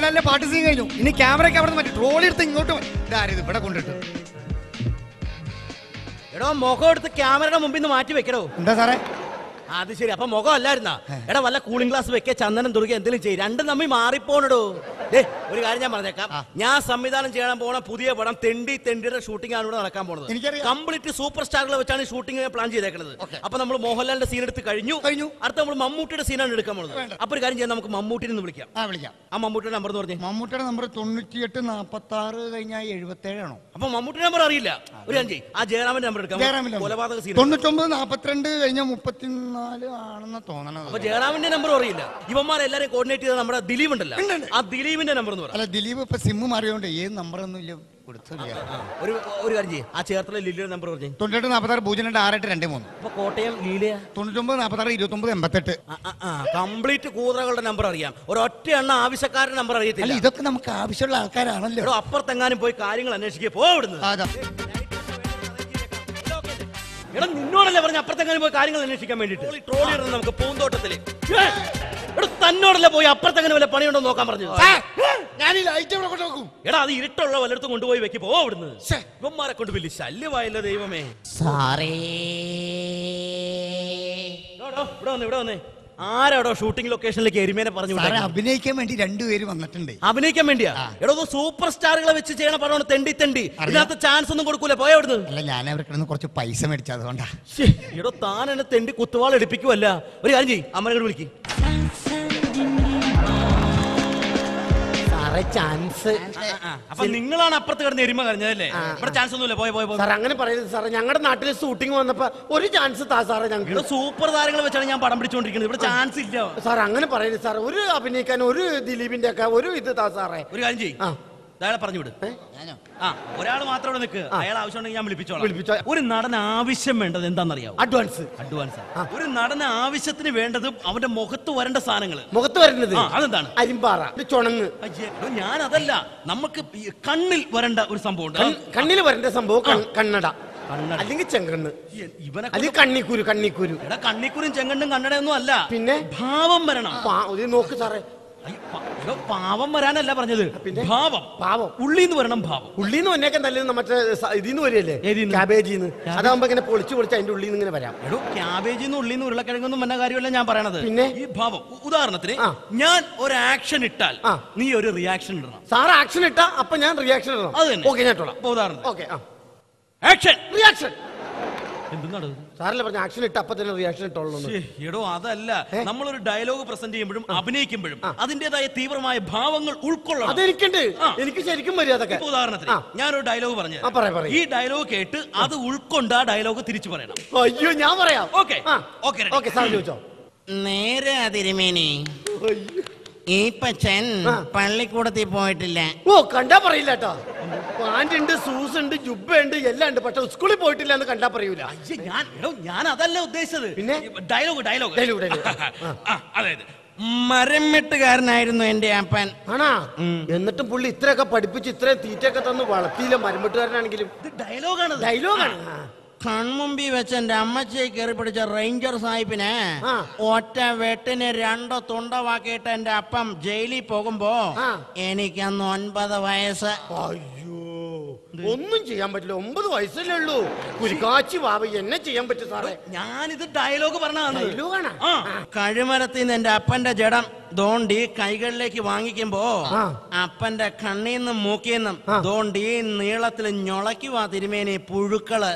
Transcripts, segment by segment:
മോഹൻലാലിന്റെ പാട്ട് സീൻ കഴിഞ്ഞു. ഇനി ക്യാമറയ്ക്ക് അവിടെ മറ്റേ ട്രോളി എടുത്ത് ഇങ്ങോട്ട് ഇതാരിത് ഇവിടെ കൊണ്ടിട്ട്. എടോ മുഖം എടുത്ത് ക്യാമറയുടെ മുമ്പിൽ നിന്ന് മാറ്റി വെക്കടോ. എന്താ സാറേ? അത് ശരി. അപ്പൊ മുഖം അല്ലായിരുന്നാ? എടാ വല്ല കൂളിംഗ് ഗ്ലാസ് വെക്കുക, ചന്ദനം തുറക്കുക, എന്തെങ്കിലും ചെയ്യും. രണ്ടും തമ്മിൽ മാറിപ്പോണടോ. ഒരു കാര്യം ഞാൻ പറഞ്ഞേക്കാം, ഞാൻ സംവിധാനം ചെയ്യാൻ പോണ പുതിയ പടം തെണ്ടിയുടെ ഷൂട്ടിംഗ് ആണ് ഇവിടെ നടക്കാൻ പോണത്. കംപ്ലീറ്റ് സൂപ്പർ സ്റ്റാറുകളെ വെച്ചാണ് ഷൂട്ടിംഗ് പ്ലാൻ ചെയ്തേക്കുന്നത്. അപ്പൊ നമ്മൾ മോഹൻലാലിന്റെ സീൻ എടുത്ത് കഴിഞ്ഞു. അടുത്ത നമ്മൾ മമ്മൂട്ടിയുടെ സീനാണ് എടുക്കാൻ പോണത്. അപ്പൊ ഒരു കാര്യം ചെയ്യാം, നമുക്ക് മമ്മൂട്ടിനെ ഒന്ന് വിളിക്കാം. ആ മമ്മൂട്ടിയുടെ നമ്പർ എന്ന് പറഞ്ഞു. മമ്മൂട്ടിയുടെ നമ്പർ 9846 കഴിഞ്ഞാൽ 77 ആണോ? അപ്പൊ മമ്മൂട്ടിയുടെ നമ്പർ അറിയില്ല. ഒരു കാര്യം ചെയ്യും, ആ ജയറാമിന്റെ നമ്പർ എടുക്കാം. കൊലപാതക സീൻ 9942 കഴിഞ്ഞാൽ 34 ആണെന്ന് തോന്നണത്. അപ്പൊ ജയറാമിന്റെ നമ്പർ അറിയില്ല. ഇവന്മാരെല്ലാരും കോർഡിനേറ്റ് ചെയ്ത നമ്മുടെ ദിലീപ് ഉണ്ടല്ലോ, ആ ദിലീപിന്റെ നമ്പർ എന്ന് പറയാം. അല്ല, ദിലീപ് ഇപ്പൊ സിമ്മ് മാറിയോണ്ട് ഏത് നമ്പറൊന്നും ഇല്ല. ഒരു കാര്യം ചെയ്യും, ആ ചേർത്തല ലീലയുടെ നമ്പർ പറഞ്ഞു. 9846 അപ്പൊ കോട്ടയം ലീലയ 9946 കംപ്ലീറ്റ് കൂതറകളുടെ നമ്പർ അറിയാം. ഒരൊറ്റ എണ്ണ ആവശ്യക്കാരുടെ നമ്പർ അറിയത്തില്ല. ഇതൊക്കെ നമുക്ക് ആവശ്യമുള്ള ആൾക്കാരാണല്ലോ. അപ്പുറത്തെങ്ങാനും പോയി കാര്യങ്ങൾ അന്വേഷിക്കുക പോവിടുന്നു. എടാ നിന്നോടല്ലേ പറഞ്ഞ അപ്പുറത്തെങ്ങാനും പോയി കാര്യങ്ങൾ അന്വേഷിക്കാൻ വേണ്ടിട്ട്. ട്രോളി ഇടുന്നത് നമുക്ക് പൂന്തോട്ടത്തില്. തന്നോടല്ലേ പോയി അപ്പുറത്തെങ്ങനെ വല്ല പണിയുണ്ടോ നോക്കാൻ പറഞ്ഞു. എടാ അത് ഇരുട്ടുള്ള വല്ലയിടത്തും കൊണ്ടുപോയി വെക്കി പോവിടുന്നത്. ഇവന്മാരെ കൊണ്ട് വലിയ ശല്യമായല്ലോ ദൈവമേ. ഇവിടെ വന്നേ. ആരാടോ ഷൂട്ടിംഗ് ലൊക്കേഷനിലേക്ക് എരുമേനെ പറഞ്ഞു അഭിനയിക്കാൻ വേണ്ടി 2 പേര് വന്നിട്ടുണ്ട്. അഭിനയിക്കാൻ വേണ്ടിയാ? എടോ സൂപ്പർ സ്റ്റാറുകളെ വെച്ച് ചെയ്യണ പടമാണ് തെണ്ടി. ഇതിനകത്ത് ചാൻസ് ഒന്നും കൊടുക്കൂല. പോയ അവിടുന്ന്. അല്ല, ഞാൻ അവർക്ക് കുറച്ച് പൈസ മേടിച്ചത് അതുകൊണ്ടാ. എടോ താൻ എന്നെ തെണ്ടി കുത്തുവാൾ എടുപ്പിക്കുവല്ല. ഒരു കാര്യം ചെയ്യും, അമ്മനെ കൂടെ വിളിക്കും. ചാൻസ്. അപ്പൊ നിങ്ങളാണ് അപ്പുറത്ത് കിടന്ന് എരുമ കരഞ്ഞതല്ലേ? ഇവിടെ ചാൻസ് ഒന്നുമില്ല. പോയ സാർ അങ്ങനെ പറയരുത് സാറേ. ഞങ്ങളുടെ നാട്ടിൽ ഷൂട്ടിംഗ് വന്നപ്പോ ഒരു ചാൻസ് താ സാറേ. ഞങ്ങൾക്ക് സൂപ്പർ താരങ്ങളെ വെച്ചാണ് ഞാൻ പടം പിടിച്ചുകൊണ്ടിരിക്കുന്നത്. ഇവിടെ ചാൻസ് ഇല്ല സാർ. അങ്ങനെ പറയരുത് സാർ. ഒരു അഭിനയിക്കാൻ ഒരു ദിലീപിന്റെ ഒക്കെ ഒരു ഇത് താ സാറേ. ഒരു കാര്യം ചെയ്യും, അയാളെ പറഞ്ഞു വിട്. ഒരാൾ മാത്രം ഇവിടെ നിൽക്കുക. അയാൾ ആവശ്യമുണ്ടെങ്കിൽ ഞാൻ വിളിപ്പിച്ചോളാം. ഒരു നടന് ആവശ്യം വേണ്ടത് എന്താണെന്നറിയാം? അഡ്വാൻസ്. ഒരു നടന് ആവശ്യത്തിന് വേണ്ടത് അവന്റെ മുഖത്ത് വരേണ്ട സാധനങ്ങൾ. മുഖത്ത് വരുന്നത് അതെന്താണ്? അരിമ്പാറ, ചുണങ്ങ്. ഞാൻ അതല്ല, നമുക്ക് കണ്ണിൽ വരേണ്ട ഒരു സംഭവം ഉണ്ട്. കണ്ണിൽ വരേണ്ട സംഭവം കണ്ണട, അല്ലെങ്കിൽ ചെങ്കണ്ണ്, അല്ലെങ്കിൽ കണ്ണിക്കൂരു. കണ്ണിക്കൂരും ചെങ്കണ്ണും കണ്ണടയൊന്നും അല്ല, പിന്നെ ഭാവം വരണം. നോക്ക് സാറേ, പാവം വരാനല്ല പറഞ്ഞത്, ഭാവം ഉള്ളിന്ന് വരണം. ഭാവം ഉള്ളിന്ന് വന്നേക്കാൻ നല്ലത് മറ്റേ ഇതിന്ന് വരികയല്ലേ, ക്യാബേജിന്ന്. അതാകുമ്പോ ഇങ്ങനെ പൊളിച്ച് അതിന്റെ ഉള്ളിൽ നിന്ന് ഇങ്ങനെ വരാം. ക്യാബേജിന്ന് ഉള്ളിന്ന് ഉരുളക്കിഴങ്ങൊന്നും വന്ന കാര്യമല്ല ഞാൻ പറയണത്. പിന്നെ ഈ ഭാവം, ഉദാഹരണത്തിന് ഞാൻ ഒരു ആക്ഷൻ ഇട്ടാൽ നീ ഒരു റിയാക്ഷൻ ഇടണം. സാർ ആക്ഷൻ ഇട്ടാ അപ്പൊ ഞാൻ റിയാക്ഷൻ ഇടണം. അത് തന്നെ. ഓക്കെ, ഞാൻ ഇട്ടോളാം. ഉദാഹരണം ഓക്കെ, ആക്ഷൻ, റിയാക്ഷൻ. എന്താണ് സാറല്ലേ പറഞ്ഞ ആക്ഷൻ ഇട്ട അപ്പൊ തന്നെ റിയാക്ഷൻ ഇട്ടോളൂ? എടോ അതല്ല, നമ്മളൊരു ഡയലോഗ് പ്രസന്റ് ചെയ്യുമ്പോഴും അഭിനയിക്കുമ്പോഴും അതിന്റേതായ തീവ്രമായ ഭാവങ്ങൾ ഉൾക്കൊള്ളണം. അതെനിക്കുണ്ട്, എനിക്ക് ശരിക്കും വരും അതൊക്കെ. ഉദാഹരണത്തിന് ഞാനൊരു ഡയലോഗ് പറഞ്ഞു, ഈ ഡയലോഗ് കേട്ട് അത് ഉൾക്കൊണ്ട് ആ ഡയലോഗ് തിരിച്ചു പറയണം. അയ്യോ, ഞാൻ പറയാം. ഓക്കെ ഓക്കെ സാർ ചോദിച്ചോ. നേരെ തിരുമേനി, ഈ പച്ചൻ പള്ളിക്കൂടത്തിൽ പോയിട്ടില്ല. ഓ, കണ്ടാ പറയില്ല കേട്ടോ. പാന്റ് ഉണ്ട്, ഷൂസ് ഉണ്ട്, ജുബ്ബ ഉണ്ട്, എല്ലാം ഉണ്ട്. പക്ഷെ സ്കൂളിൽ പോയിട്ടില്ല എന്ന് കണ്ടാ പറയൂല. ഞാൻ അതല്ല ഉദ്ദേശിച്ചത്. പിന്നെ ഡയലോഗ് അതായത് മരം വെട്ടുകാരനായിരുന്നു എന്റെ അപ്പൻ. ആണാ? എന്നിട്ടും പുള്ളി ഇത്രയൊക്കെ പഠിപ്പിച്ച് ഇത്രയും തീറ്റയൊക്കെ തന്ന് വളർത്തിയില്ല. മരം വെട്ടുകാരനാണെങ്കിലും ഡയലോഗാണ്. കൺമുമ്പിൽ വെച്ച് എന്റെ അമ്മച്ചിയെ കയറി പിടിച്ച റേഞ്ചർ സാഹിബിനെ ഒറ്റ വെട്ടിന് 2 തുണ്ടവാക്കിയിട്ട് എന്റെ അപ്പം ജയിലിൽ പോകുമ്പോ എനിക്കന്ന് 9 വയസ്സ്. ഒന്നും ചെയ്യാൻ പറ്റില്ല, 9 വയസ്സല്ലേ ഉള്ളൂ. കുരിക്കാച്ചി വാവ എന്നെ ചെയ്യാൻ പറ്റും സാറേ. ഞാനിത് ഡയലോഗ് പറഞ്ഞാണ്. കഴിമരത്തിൽ നിന്ന് എന്റെ അപ്പന്റെ ജഡം തോണ്ടി കൈകളിലേക്ക് വാങ്ങിക്കുമ്പോ അപ്പന്റെ കണ്ണീന്നും മൂക്കിന്നും തോണ്ടി നീളത്തിൽ ഞൊളക്കുവാ തിരുമേനി പുഴുക്കള്.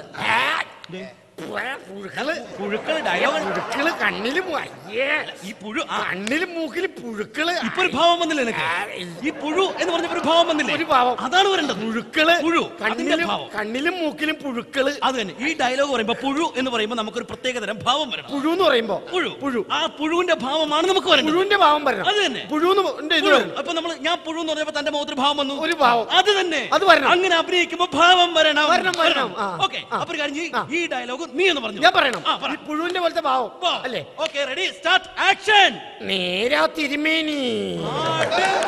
കണ്ണിലും മൂക്കിലും പുഴുക്കള്. ഇപ്പൊ ഒരു ഭാവം വന്നില്ല നിനക്ക്? ഈ പുഴു എന്ന് പറഞ്ഞ ഒരു ഭാവം വന്നില്ല? ഒരു ഭാവം അതാണ് വരേണ്ടത്. പുഴു കണ്ണിലും മൂക്കിലും പുഴുക്കള്. അത് തന്നെ. ഈ ഡയലോഗ് പറയുമ്പോ പുഴു എന്ന് പറയുമ്പോ നമുക്കൊരു പ്രത്യേകതരം ഭാവം വരണം. പുഴു എന്ന് പറയുമ്പോ പുഴു ആ പുഴുവിന്റെ ഭാവമാണ് നമുക്ക് വരണം. പുഴുവിന്റെ ഭാവം വരണം. അത് തന്നെ. അപ്പൊ നമ്മൾ ഞാൻ പുഴു എന്ന് പറഞ്ഞപ്പോ തന്റെ മുഖത്തൊരു ഭാവം വന്നു. ഒരു ഭാവം അത് തന്നെ. അത് വരണം. അങ്ങനെ അഭിനയിക്കുമ്പോ ഭാവം വരണം. ഓക്കെ, അപ്പൊ ഒരു കാര്യം ചെയ്യ്, ഈ ഡയലോഗ് നീ എന്ന് പറഞ്ഞു. ഞാൻ പറയണം. പുഴുവിന്റെ പോലത്തെ ഭാവം അല്ലേ? Okay, ready, start, action. നേരാ തിരുമേനി,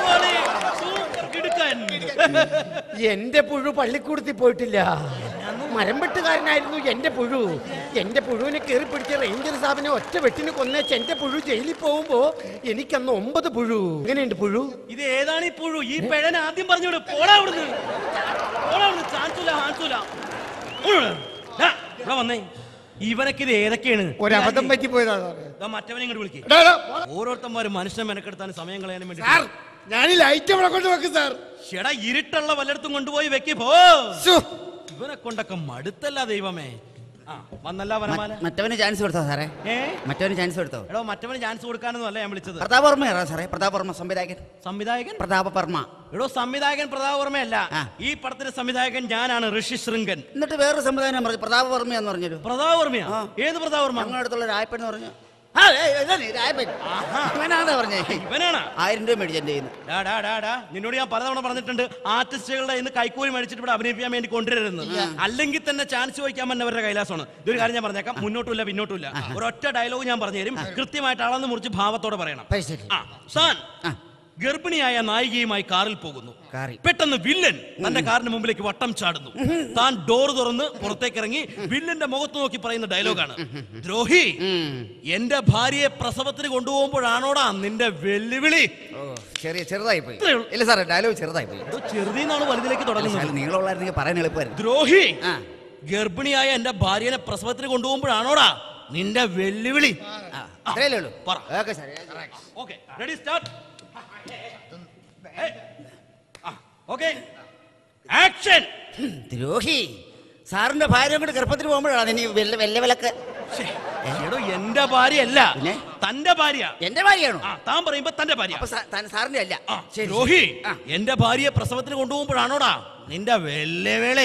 എന്റെ പുഴു പള്ളിക്കൂടത്തിൽ പോയിട്ടില്ല. മരംവെട്ടുകാരനായിരുന്നു എന്റെ പുഴു. എന്റെ പുഴുവിനെ കയറി പിടിച്ച റേഞ്ചർ സാബിനെ ഒറ്റ വെട്ടിന് കൊന്നേച്ച് എന്റെ പുഴു ജയിലിൽ പോകുമ്പോ എനിക്കന്ന് 9 പുഴു. എങ്ങനെയുണ്ട് പുഴു? ഇത് ഏതാണ് ഈ പുഴു? ഈ പിഴനെ ആദ്യം പറഞ്ഞോട്. പോടാ അവിടുന്ന്. വന്നേ. ഇവനൊക്കെ ഇത് ഏതൊക്കെയാണ്? ഒരബദ്ധം പറ്റി പോയതാ. മറ്റവനെ ഇങ്ങോട്ട് വിളിക്കും. ഓരോരുത്തന്മാരും മനുഷ്യനെ മെനക്കെടുത്താൻ സമയം കളയാനും വേണ്ടി. ഞാൻ ഈ ലൈറ്റ് ഇവിടെ കൊണ്ട് വെക്കും സാർ. ചേടാ ഇരുട്ടുള്ള വല്ലയിടത്തും കൊണ്ടുപോയി വെക്കി പോ. ഇവനെ കൊണ്ടൊക്കെ മടുത്തല്ല ദൈവമേ. വന്നല്ല വനമാല. മറ്റവന് ചാൻസ് കൊടുത്തോ സാറേ? മറ്റവന് ചാൻസ് കൊടുത്തോ? എടോ മറ്റവന് ചാൻസ് കൊടുക്കാനൊന്നും അല്ല ഞാൻ വിളിച്ചത്. പ്രതാപ വർമ്മയാണോ സാറേ? പ്രതാപ വർമ്മ സംവിധായകൻ പ്രതാപ വർമ്മ. എടോ സംവിധായകൻ പ്രതാപ വർമ്മയല്ല. ഈ പടത്തിന്റെ സംവിധായകൻ ഞാനാണ്, ഋഷി ശൃംഗൻ. എന്നിട്ട് വേറൊരു സംവിധാനം പറഞ്ഞു പ്രതാപ വർമ്മയെന്ന് പറഞ്ഞൊരു. പ്രതാപ വർമ്മയാ? ഏത് പ്രതാപ വർമ്മ? ഞങ്ങളുടെ അടുത്തുള്ള രായപ്പൻ എന്ന് പറഞ്ഞു. ഇവനാണ് പറഞ്ഞേ. ഇവനാണ് 1000 രൂപ മേടിച്ചെന്റെ. നിന്നോട് ഞാൻ പലതവണ പറഞ്ഞിട്ടുണ്ട്, ആർട്ടിസ്റ്റുകളുടെ ഇന്ന് കൈക്കൂലി മേടിച്ചിട്ട് ഇവിടെ അഭിനയിക്കാൻ വേണ്ടി കൊണ്ടുവരുന്നത്. അല്ലെങ്കിൽ തന്നെ ചാൻസ് ചോദിക്കാൻ പറ്റുന്നവരുടെ കൈലാസമാണ്. ഇതൊരു കാര്യം ഞാൻ പറഞ്ഞേക്കാം, മുന്നോട്ടില്ല പിന്നോട്ടില്ല. ഒരൊറ്റ ഡയലോഗ് ഞാൻ പറഞ്ഞു തരും, കൃത്യമായിട്ട് അളന്ന് മുറിച്ച് ഭാവത്തോടെ പറയണം. സാൻ ഗർഭിണിയായ നായികയുമായി കാറിൽ പോകുന്നു. പെട്ടെന്ന് വില്ലൻ തന്റെ കാറിന് മുമ്പിലേക്ക് വട്ടം ചാടുന്നു. താൻ ഡോർ തുറന്ന് പുറത്തേക്ക് ഇറങ്ങി വില്ലന്റെ മുഖത്ത് നോക്കി പറയുന്ന ഡയലോഗാണ്, ദ്രോഹി, എന്റെ ഭാര്യയെ പ്രസവത്തിന് കൊണ്ടുപോകുമ്പോഴാണോടാ നിന്റെ വെല്ലുവിളി? ചെറുതായി പോയി. ഇല്ല സാറേ, ഡയലോഗ് ചെറുതായി പോയി. ചെറുതിന്നാണ് വലുതിലേക്ക് തുടങ്ങുന്നത്. നീളമുള്ളായിരുന്നെങ്കിൽ പറയാൻ എളുപ്പമായിരുന്നു. ദ്രോഹി, ഗർഭിണിയായ എന്റെ ഭാര്യനെ പ്രസവത്തിന് കൊണ്ടുപോകുമ്പോഴാണോടാ നിന്റെ വെല്ലുവിളി? Ready start. ആക്ഷൻ. ദ്രോഹി, സാറിന്റെ ഭാര്യ കൂടെ ഗർഭത്തിന് പോകുമ്പോഴാണ് നീ വെല്ലവിലക്ക്. എന്റെ ഭാര്യയല്ല, തന്റെ ഭാര്യ. എന്റെ ഭാര്യയാണോ? താൻ പറയുമ്പോ തന്റെ ഭാര്യ, സാറിന്റെ അല്ല. ദ്രോഹി, എന്റെ ഭാര്യയെ പ്രസവത്തിന് കൊണ്ടുപോകുമ്പോഴാണോടാ നിന്റെ വെല്ലുവിളി?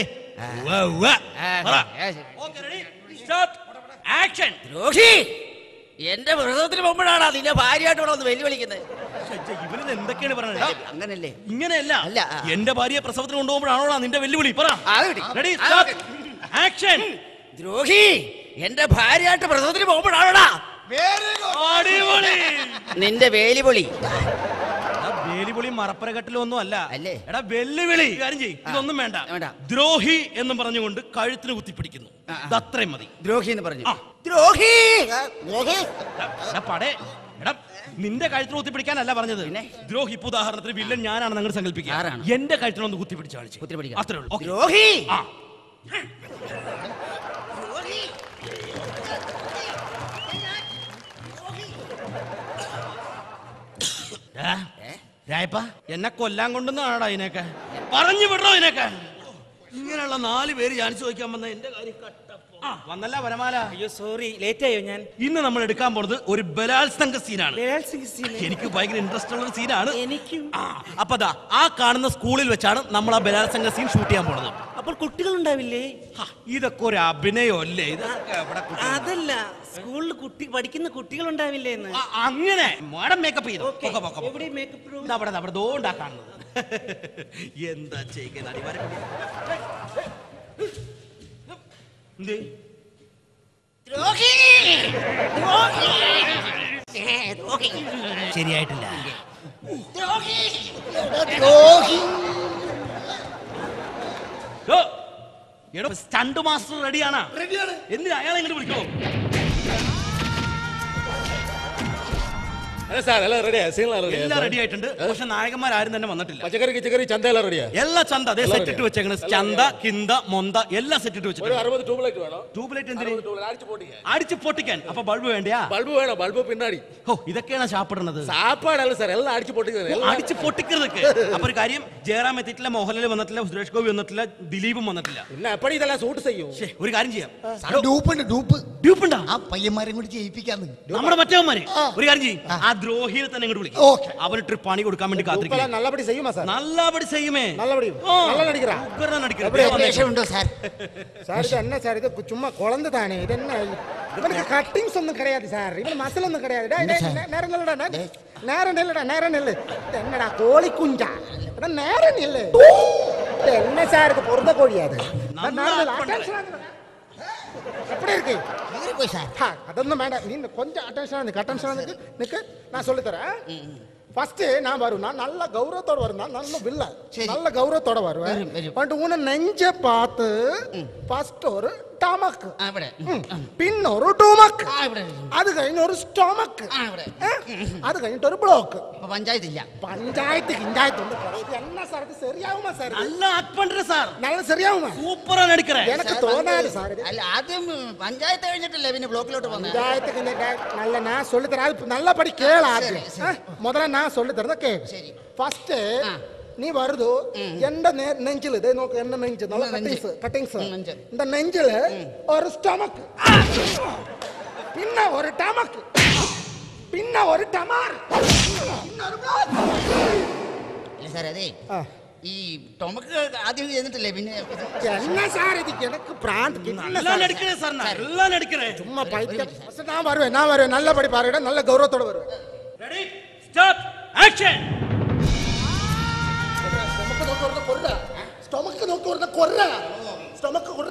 ആക്ഷൻ. ദ്രോഹി, എന്റെ പ്രസവത്തിന് പോകുമ്പോഴാണ് നിന്റെ ഭാര്യയായിട്ടോടെ ഒന്ന് വെല്ലുവിളിക്കുന്നത്. ഇവന് എന്തൊക്കെയാണ് പറഞ്ഞത്? അങ്ങനല്ലേ? ഇങ്ങനെയല്ല. എന്റെ ഭാര്യയെ പ്രസവത്തിന് കൊണ്ടുപോകുമ്പോഴാണോടാ നിന്റെ വെല്ലുവിളി? പറ. Ready start. ആക്ഷൻ. ദ്രോഹി, എന്റെ ഭാര്യയായിട്ട് പ്രസവത്തിന് പോകുമ്പോഴാണോടാ നിന്റെ വേലിപൊളി? വേലിപൊളി മറപ്പരകട്ടിലും ഒന്നും അല്ല. അല്ലേ? എടാ വെല്ലുവിളി. കാര്യം ചെയ്യ്, ഇതൊന്നും വേണ്ട. ദ്രോഹി എന്ന് പറഞ്ഞുകൊണ്ട് കഴുത്തിന് കുത്തിപ്പിടിക്കുന്നു. അത്രയും മതി. ദ്രോഹി എന്ന് പറഞ്ഞു. ദ്രോഹി. പടേ, എടാ നിന്റെ കഴുത്തിന് കുത്തിപ്പിടിക്കാനല്ല പറഞ്ഞത്. ദ്രോഹി, ഇപ്പൊ ഉദാഹരണത്തിന് വില്ലൻ ഞാനാണെന്ന് അങ്ങോട്ട് സങ്കല്പിക്കുക. എന്റെ കഴുത്തിനൊന്ന് കുത്തിപ്പിടിച്ച് കാണിച്ചു. അത്രേ ഉള്ളൂ. ദ്രോഹി. രായപ്പ, എന്നെ കൊല്ലാൻ കൊണ്ടുവന്നാടാ ഇതിനൊക്കെ. പറഞ്ഞു വിടറോ ഇതിനൊക്കെ. ഇങ്ങനെയുള്ള 4 പേര് ചാൻസ് ചോദിക്കാൻ വന്ന എന്റെ കാര്യം വന്നല്ല വനമാല. അയ്യോ സോറി, ലേറ്റ് ആയോ? ഞാൻ ഇന്ന് നമ്മൾ എടുക്കാൻ പോണത് ഒരു ബലാത്സംഗ സീനാണ്. എനിക്ക് ഭയങ്കര ഇൻട്രസ്റ്റ് ഉള്ള സീനാണ്. എനിക്കും. അപ്പൊ ആ കാണുന്ന സ്കൂളിൽ വെച്ചാണ് നമ്മൾ ആ ബലാത്സംഗ സീൻ ഷൂട്ട് ചെയ്യാൻ പോണത്. അപ്പോൾ കുട്ടികൾ ഉണ്ടാവില്ലേ? ഇതൊക്കെ ഒരു അഭിനയമല്ലേ? അതല്ല, സ്കൂളിൽ പഠിക്കുന്ന കുട്ടികൾ ഉണ്ടാവില്ലേ എന്ന്. അങ്ങനെ മാഡം മേക്കപ്പ് ചെയ്തു. എന്താ ചെയ്യുന്നത്? ശരിയായിട്ടില്ല. സ്റ്റണ്ട് മാസ്റ്റർ റെഡിയാണ്. എന്തിനാ അയാളെ ഇങ്ങോട്ട് വിളിക്കോ? എല്ലാം റെഡി ആയിട്ടുണ്ട്. പക്ഷെ നായകന്മാരും തന്നെ വന്നിട്ടില്ല. പച്ചക്കറി കിച്ചക്കറി ചന്ത എല്ലാം റെഡിയാ. എല്ലാ ചന്ത അതേ സെറ്റ് ഇട്ട് വെച്ചേക്കണ്. ചന്ത, കിന്ത, മൊന്ത എല്ലാം സെറ്റ് ഇട്ട് വെച്ചിട്ടുണ്ട്. 60 ട്യൂബ്ലൈറ്റ് വേണം. ട്യൂബ്ലൈറ്റ് എന്തിനാ? അടിച്ചു പൊട്ടിക്കാൻ. അപ്പൊ ബൾബ് വേണ്ടയാ? ബൾബ് വേണം. ബൾബ് പിന്നാടി. ഓ, ഇതൊക്കെയാണ് സാപ്പിടുന്നത്. സാപ്പാടല്ല സാർ, എല്ലാം അടിച്ചു പൊട്ടിക്കുന്നത്. അടിച്ചു പൊട്ടിക്കുന്നതൊക്കെ. അപ്പൊ ഒരു കാര്യം, ജയറാം എത്തിയിട്ടില്ല, മോഹൻലാൽ വന്നിട്ടില്ല, സുരേഷ് ഗോപി വന്നിട്ടില്ല, ദിലീപും വന്നിട്ടില്ല. പിന്നെ എപ്പടി ഇതെല്ലാം സൂട്ട് ചെയ്യും. ഒരു കാര്യം ചെയ്യാം. ഡ്യൂപ്പുണ്ടാ? ആ പയ്യന്മാരെ കൂടി ചെയ്യിപ്പിക്കാന്ന്. നമ്മുടെ മറ്റവന്മാര് ഒരു കാര്യം ചെയ്യും. ആ ദ്രോഹിയെ തന്നെ ഇങ്ങോട്ട് വിളിക്കും. അവന് ട്രിപ്പ് പണി കൊടുക്കാൻ വേണ്ടി കാത്തിരിക്കും. നല്ലപടി ചെയ്യുമോ സാർ? നല്ലപടി ചെയ്യുമേ. നല്ലപടി என்ன சார் இது சும்மா குழந்தை தானே? இது என்ன? இவனுக்கு கட்டிங்ஸ் ஒன்றும் கிடையாது சார். இவன் மசில் ஒன்றும் கிடையாது. நேரம் நில்லுடா. என்னடா கோழி குஞ்சா? நேரம் நில்லு. என்ன சார் இது? பொருந்த கோழியாது. எப்படி இருக்கு சார்? அതൊന്നും വേണ്ട. நீ கொஞ்சம் அட்டென்ஷனா நிக்கு. நான் சொல்லி தரேன். ஃபர்ஸ்ட் நான் வருவேன் நல்ல கௌரவத்தோட வருவேன் நல்ல வில்ல நல்ல கௌரவத்தோட வருவேன் பட் உன நெஞ்ச பார்த்து ஃபர்ஸ்ட் ஒரு ടമക്ക് പിന്നെ ഒരു ടൂമക്ക് അത് കഴിഞ്ഞ ഒരു സ്റ്റോമക്ക് അത് കഴിഞ്ഞിട്ട് ഒരു ബ്ലോക്ക് പഞ്ചായത്തില്ല പഞ്ചായത്ത് കിഞ്ചായത്ത് என்ன சார் இது சரியாகுமா சார் நல்லா ஆக்ட் பண்ற சார் നല്ല சரியாகுமா സൂപ്പറാ നടിക്കறേ எனக்கு തോന്നാது സാർ അല്ല ആദ്യം പഞ്ചായത്ത് കഴിഞ്ഞിട്ടല്ലേ പിന്നെ ബ്ലോക്കിലോട്ട് വന്നത് പഞ്ചായത്ത് കഴിഞ്ഞിട്ട് നല്ല ഞാൻ சொல்லி തരാം അത് നല്ല പടി കേള ആദ്യം முதல்ல நான் சொல்லி തരുന്നത് കേക്ക് ശരി ഫസ്റ്റ് നീ വരുതു എന്റെ നെഞ്ചില് ഇതേ നോക്ക് എന്റെ നെഞ്ച് നല്ല കട്ടിങ്സ് இந்த നെഞ്ചില് ഒരു സ്റ്റൊമക്ക് പിന്നെ ഒരു ടമക്ക് പിന്നെ ഒരു ടമാർ സാർ അതെ ഈ ടൊമക്ക് ആദ്യം ചെയ്തിട്ടില്ലേ പിന്നെ என்ன சார் இது எனக்கு பிராண்ட் நல்லா நடிக்கறே சார் நல்லா நடிக்கறே சும்மா பைத்தியம் நான் வருவேன் நல்லபடி பாருடா நல்ல கௌரவத்தோட வருவேன் ரெடி ஸ்டார்ட் ஆக்ஷன் സ്റ്റൊമക്ക് നോക്കി വരുന്ന കൊറ സ്റ്റൊമക്ക് കൊറ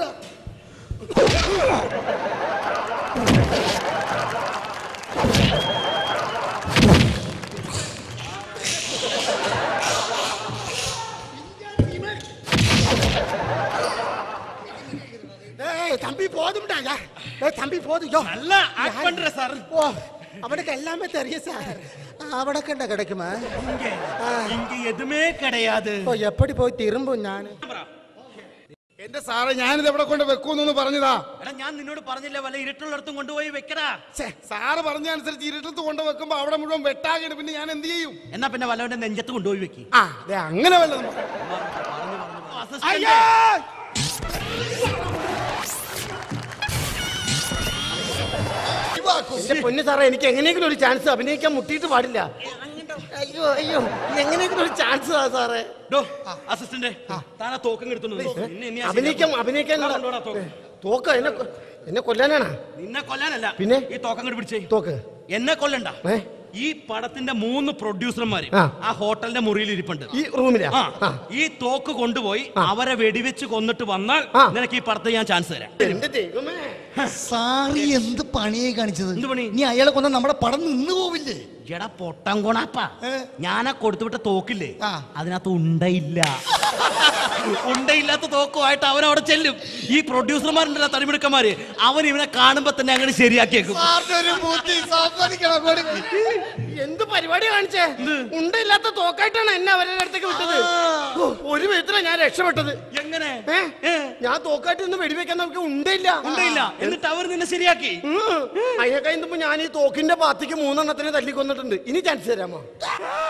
தம்பி போதும்டா தம்பி போதும் நல்லா ஆக்ட் பண்ற சார் ஓ அவனுக்கு எல்லாமே தெரியும் சார் அவனுக்கு என்ன கிடைக்குமா இங்க எதுவுமே கிடையாது ഓ എപ്പടി പോയി തിരുമ്പും ഞാൻ എന്റെ സാറേ ഞാനിത് എവിടെ കൊണ്ട് വെക്കൂന്ന് പറഞ്ഞതാ. എടാ ഞാൻ നിന്നോട് പറഞ്ഞില്ല വല്ല ഇരുട്ടുള്ളിടത്തും കൊണ്ടുപോയി വെക്കടാ. സാറ് പറഞ്ഞ അനുസരിച്ച് ഇരുട്ടത്ത് കൊണ്ട് വെക്കുമ്പോ അവിടെ മുഴുവൻ വെട്ടാകിട്ട് പിന്നെ ഞാൻ എന്ത് ചെയ്യും? എന്നാ പിന്നെ വല്ലവന്റെ നെഞ്ചത്ത് കൊണ്ടുപോയി വെക്കി. അങ്ങനെ വല്ലതും എന്റെ പൊന്നു സാറേ, എനിക്ക് എങ്ങനെയെങ്കിലും ഒരു ചാൻസ് അഭിനയിക്കാൻ മുട്ടിയിട്ട് പാടില്ല. അയ്യോ അയ്യോ, എങ്ങനെയെങ്കിലും ഒരു ചാൻസ് സാറേ. അസിസ്റ്റന്റ് താനാ തോക്കം എടുത്തോണ്ട് അഭിനയിക്കാൻ തോക്ക എന്നെ കൊല്ലാനാണ്. നിന്നെ കൊല്ലാനല്ല, പിന്നെ ഈ തോക്കം കണ്ട് പിടിച്ചേ. തോക്ക് എന്നെ കൊല്ലണ്ട. ഈ പടത്തിന്റെ 3 പ്രൊഡ്യൂസർമാര് ആ ഹോട്ടലിന്റെ മുറിയിൽ ഇരിപ്പുണ്ട്, ഈ റൂമിലാ. ഈ തോക്ക് കൊണ്ടുപോയി അവരെ വെടിവെച്ച് കൊന്നിട്ട് വന്നാൽ നിനക്ക് ഈ പടത്തിൽ ഞാൻ ചാൻസ് തരാം. എന്റെ ദൈവമേ, സാറി എന്ത് പണിയായി കാണിച്ചത്? എന്ത് പണി? നീ അയാളെ കൊന്ന നമ്മുടെ പടം നിന്ന് പോവില്ലേ? എടാ പൊട്ടം കൊണാപ്പ, ഞാനാ കൊടുത്തുവിട്ട തോക്കില്ലേ അതിനകത്ത് ഉണ്ടയില്ല. ഉണ്ടയില്ലാത്ത തോക്കുമായിട്ട് അവൻ അവിടെ ചെല്ലും. ഈ പ്രൊഡ്യൂസർമാരുണ്ടല്ലോ തടിമിടുക്കന്മാര്, അവൻ ഇവനെ കാണുമ്പോ തന്നെ അങ്ങനെ ശരിയാക്കിയേക്കും. എന്ത് പരിപാടി കാണിച്ചേ? ഉണ്ടയില്ലാത്ത തോക്കായിട്ടാണ് എന്നെ അവരുടെ അടുത്തേക്ക് വിട്ടത്. ഒരു വിധത്തിലാ ഞാൻ രക്ഷപ്പെട്ടത്. എങ്ങനെ? ഞാൻ തോക്കായിട്ട് നിന്ന് വെടിവെക്കാൻ നമുക്ക് ഉണ്ടയില്ല. എന്നിട്ട് അവർ നിന്നെ ശരിയാക്കി. അതിനെ കഴിഞ്ഞപ്പോ ഞാൻ ഈ തോക്കിന്റെ പാത്തിക്ക് 3 എണ്ണത്തിനെ തല്ലിക്കൊന്നിട്ടുണ്ട്. ഇനി ചാൻസ് തരാമോ?